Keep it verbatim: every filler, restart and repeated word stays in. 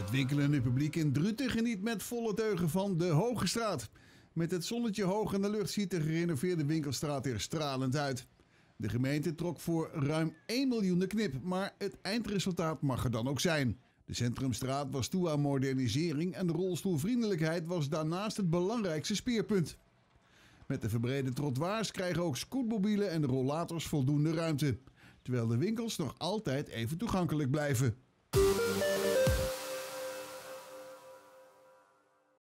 Het winkelende publiek in Druten geniet met volle teugen van de Hogestraat. Met het zonnetje hoog in de lucht ziet de gerenoveerde winkelstraat er stralend uit. De gemeente trok voor ruim één miljoen de knip, maar het eindresultaat mag er dan ook zijn. De Centrumstraat was toe aan modernisering en de rolstoelvriendelijkheid was daarnaast het belangrijkste speerpunt. Met de verbrede trottoirs krijgen ook scootmobielen en rollators voldoende ruimte, terwijl de winkels nog altijd even toegankelijk blijven.